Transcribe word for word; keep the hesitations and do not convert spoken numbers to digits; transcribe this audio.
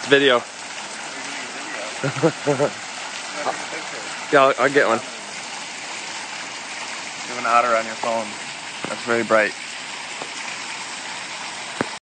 It's video. Yeah, I'll, I'll get one. You have an otter on your phone. That's very bright.